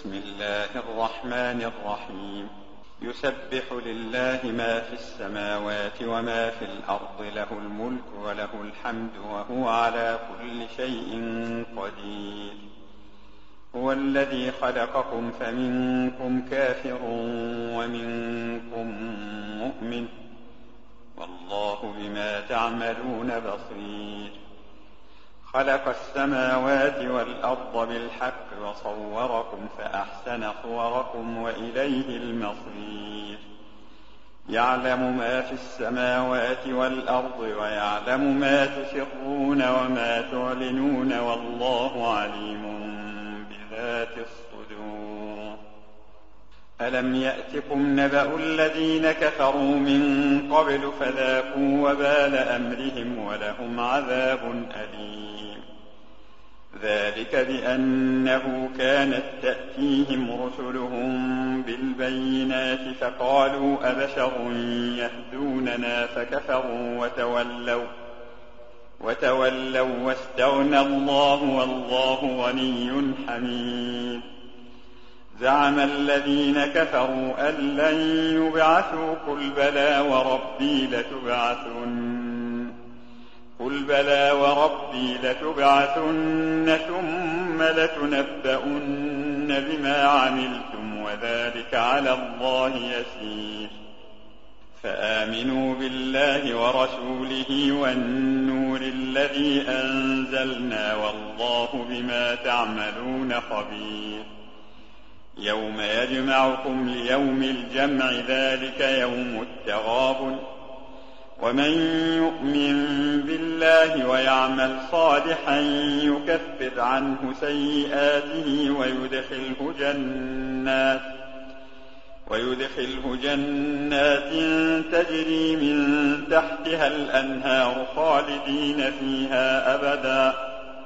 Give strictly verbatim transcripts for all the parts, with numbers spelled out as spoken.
بسم الله الرحمن الرحيم. يسبح لله ما في السماوات وما في الأرض، له الملك وله الحمد وهو على كل شيء قدير. هو الذي خلقكم فمنكم كافر ومنكم مؤمن، والله بما تعملون بصير. خلق السماوات والأرض بالحق وصوركم فأحسن صوركم وإليه المصير. يعلم ما في السماوات والأرض ويعلم ما تسرون وما تعلنون، والله عليم بذات الصدور. ألم يأتكم نبأ الذين كفروا من قبل فذاقوا وبال أمرهم ولهم عذاب أليم. ذلك بأنه كانت تأتيهم رسلهم بالبينات فقالوا أبشر يهدوننا فكفروا وتولوا وتولوا واستغنى الله والله غني حميد. زعم الذين كفروا أن لن يبعثوا قل بلى وربي لتبعثن قل بلى وربي لتبعثن ثم لتنبؤن بما عملتم وذلك على الله يسير. فآمنوا بالله ورسوله والنور الذي أنزلنا، والله بما تعملون خبير. يوم يجمعكم ليوم الجمع، ذلك يوم التغابن. ومن يؤمن بالله ويعمل صالحا يكفر عنه سيئاته ويدخله جنات ويدخله جنات تجري من تحتها الأنهار خالدين فيها أبدا،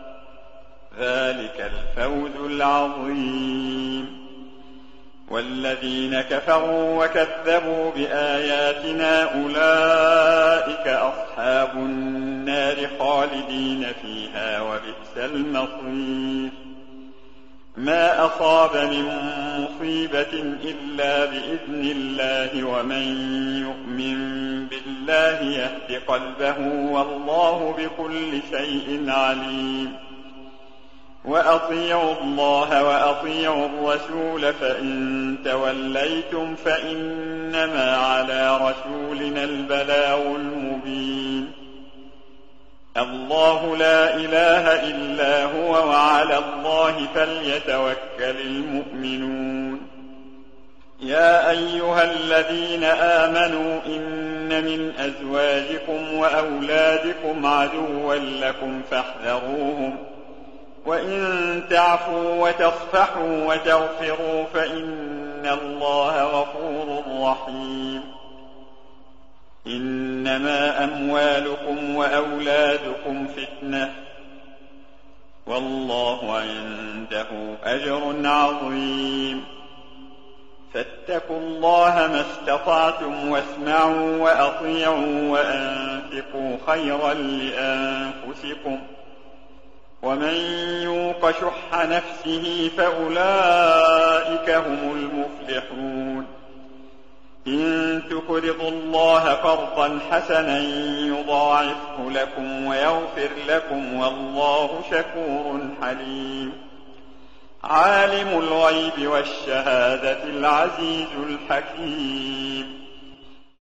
ذلك الفوز العظيم. والذين كفروا وكذبوا بآياتنا أولئك أصحاب النار خالدين فيها وبئس المصير. ما أصاب من مصيبة إلا بإذن الله، ومن يؤمن بالله يهد قلبه، والله بكل شيء عليم. وأطيعوا الله وأطيعوا الرسول، فإن توليتم فإنما على رسولنا البلاغ المبين. الله لا إله إلا هو، وعلى الله فليتوكل المؤمنون. يا أيها الذين آمنوا إن من أزواجكم وأولادكم عدوا لكم فاحذروهم، وإن تعفوا وتصفحوا وتغفروا فإن الله غفور رحيم. إنما أموالكم وأولادكم فتنة، والله عنده أجر عظيم. فاتقوا الله ما استطعتم واسمعوا وأطيعوا وأنفقوا خيرا لأنفسكم، ومن يوق شح نفسه فأولئك هم المفلحون. إن تقرضوا الله قرضا حسنا يضاعفه لكم ويغفر لكم، والله شكور حليم. عالم الغيب والشهادة العزيز الحكيم.